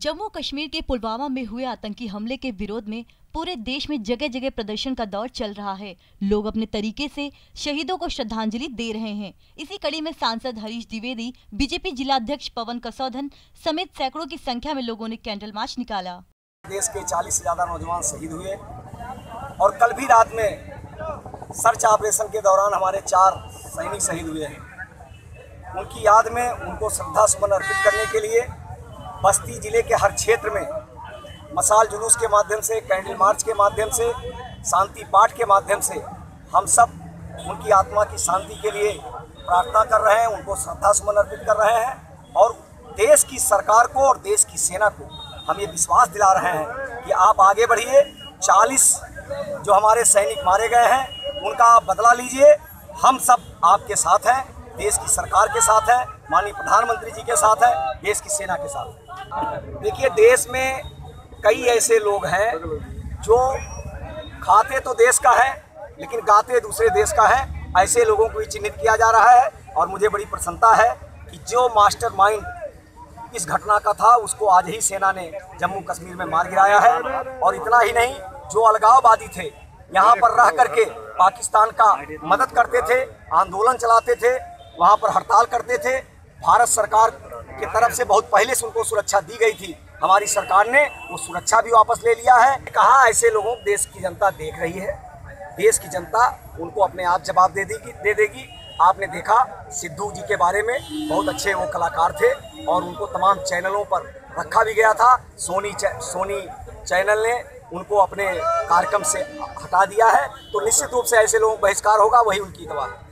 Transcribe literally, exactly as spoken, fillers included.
जम्मू कश्मीर के पुलवामा में हुए आतंकी हमले के विरोध में पूरे देश में जगह जगह प्रदर्शन का दौर चल रहा है। लोग अपने तरीके से शहीदों को श्रद्धांजलि दे रहे हैं। इसी कड़ी में सांसद हरीश द्विवेदी, बीजेपी जिला अध्यक्ष पवन कसौधन समेत सैकड़ों की संख्या में लोगों ने कैंडल मार्च निकाला। देश के चालीस से ज्यादा नौजवान शहीद हुए और कल भी रात में सर्च ऑपरेशन के दौरान हमारे चार सैनिक शहीद हुए हैं। उनकी याद में उनको श्रद्धा सुमन अर्पित करने के लिए बस्ती जिले के हर क्षेत्र में मसाल जुलूस के माध्यम से, कैंडल मार्च के माध्यम से, शांति पाठ के माध्यम से हम सब उनकी आत्मा की शांति के लिए प्रार्थना कर रहे हैं, उनको श्रद्धा सुमन अर्पित कर रहे हैं और देश की सरकार को और देश की सेना को हम ये विश्वास दिला रहे हैं कि आप आगे बढ़िए। चालीस जो हमारे सैनिक मारे गए हैं उनका आप बदला लीजिए। हम सब आपके साथ हैं, देश की सरकार के साथ हैं, माननीय प्रधानमंत्री जी के साथ हैं, देश की सेना के साथ हैं। देखिए, देश में कई ऐसे लोग हैं जो खाते तो देश का है लेकिन गाते दूसरे देश का है। ऐसे लोगों को ही चिन्हित किया जा रहा है और मुझे बड़ी प्रसन्नता है कि जो मास्टरमाइंड इस घटना का था उसको आज ही सेना ने जम्मू कश्मीर में मार गिराया है। और इतना ही नहीं, जो अलगाववादी थे यहाँ पर रह करके पाकिस्तान का मदद करते थे, आंदोलन चलाते थे, वहाँ पर हड़ताल करते थे, भारत सरकार की तरफ से बहुत पहले से उनको सुरक्षा दी गई थी। हमारी सरकार ने वो सुरक्षा भी वापस ले लिया है। कहा ऐसे लोगों को देश की जनता देख रही है, देश की जनता उनको अपने आप जवाब दे देगी दे देगी आपने देखा सिद्धू जी के बारे में, बहुत अच्छे वो कलाकार थे और उनको तमाम चैनलों पर रखा भी गया था। सोनी सोनी चैनल ने उनको अपने कार्यक्रम से हटा दिया है। तो निश्चित रूप से ऐसे लोगों को बहिष्कार होगा, वही उनकी दवा है।